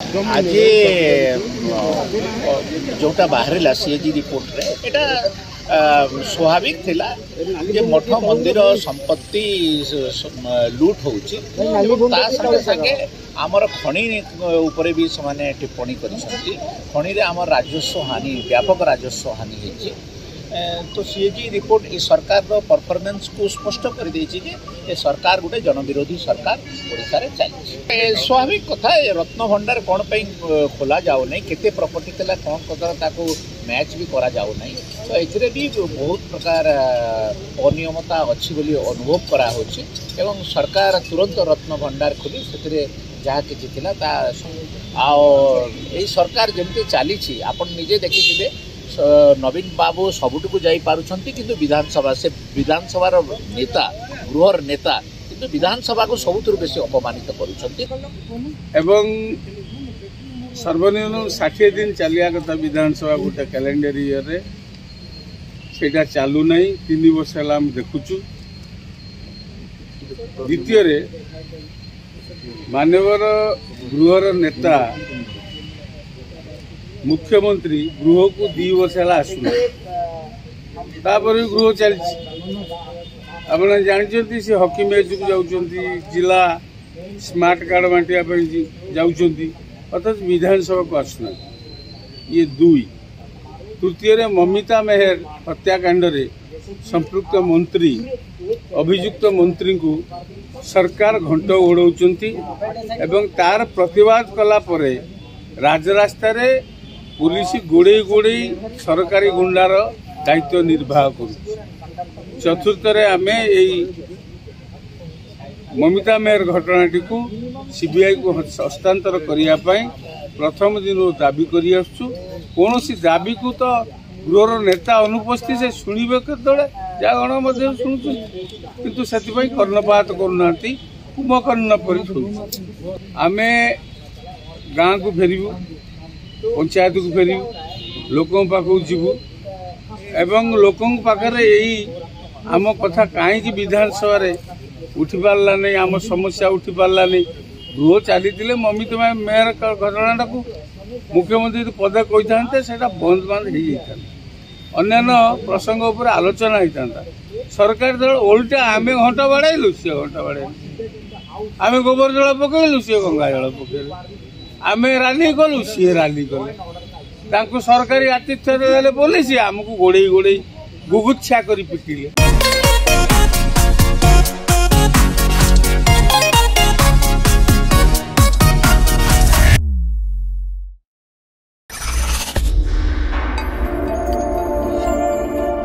आज जोटा बाहर सीएजी रिपोर्ट रे एटा स्वाभाविक थिला जे मठ मंदिर संपत्ति लूट होउची ता संगे संगे आमर खणी ऊपर भी समाने टिप्पणी करिसंती खणी रे आमर राजस्व हानि व्यापक राजस्व हानि हेची तो सीएजी रिपोर्ट इस सरकार परफॉर्मेंस को स्पष्ट कर देछि जे ये सरकार गोटे जनविरोधी सरकार ओडिसा रे चली स्वाभाविक कथा रत्न भंडार कौन पे खोला जाऊ नहीं केते प्रॉपर्टी तेला कौन कदर ताको मैच भी करा जाऊ नहीं तो एथिरे भी बहुत प्रकार अनियमता अच्छी बोली अनुभव करा होछि एवं सरकार तुरंत रत्न भंडार खोली सेतिरे जहाँ किछि थिला ता आ सरकार जमती चली आपण निजे देखिथिबे नवीन बाबू सबुटू जाई पारुछंती किंतु विधानसभा से विधानसभार नेता गृहर नेता किंतु विधानसभा को सबुतु बेसी अपमानित करुछंती एवं सर्वनिम्न 60 दिन चलिया कथा विधानसभा गोटे कैलेंडर ईयर रे सेटा चालू नहीं 3 वर्ष है हम देखुचु द्वितीय रे मानवर गृहर नेता मुख्यमंत्री गृह को 2 वर्ष है आसुना गृह चलती आप जानते से हॉकी मैच को जाऊँगी जिला स्मार्ट कार्ड बांटा जाऊँगी अर्थात विधानसभा को आसुना ये 2 तृतीय रे ममिता मेहर हत्याकांड रे संपृक्त मंत्री अभियुक्त मंत्री को सरकार घंट उड़ाउछंती एवं तार प्रतिवाद कला परे राजरास्ता रे पुलिस गोड़े गोड़े सरकारी गुंडार दायित्व निर्वाह कर चतुर्थ आमे ममिता मेहर घटनाटी को सीबीआई को हस्तांतर करने प्रथम दिन दाबी कर कौन दाबी को तो गृहर नेता अनुपस्थित से शुणे केतले गण शुणु किंतु से कर्णपात करना कुंभकर्ण पर आमे गाँ को फेरबू पंचायत को फेरबू लोकों पाखु जीवु एवं लोकों पाखरे यही आम कथा कहीं विधानसभा रे उठी पारला नहीं आम समस्या उठी पारला नहीं गृह चली ममिता मेयर घटना को मुख्यमंत्री पद कही से बंद बांध हो अन्य प्रसंग उपर आलोचना होता सरकार दल ओल्टा आमे घंटा बाड़ाइलु सी घंटा बाड़ाइलु आमे गोबर जल पकड़लु सी गंगा जल पकड़े आमे राली कलु सी राली कले सरकारी आतिथ्य देले पुलिस आमको गोड़े गोड़े गुगुच्छा कर पिटिले।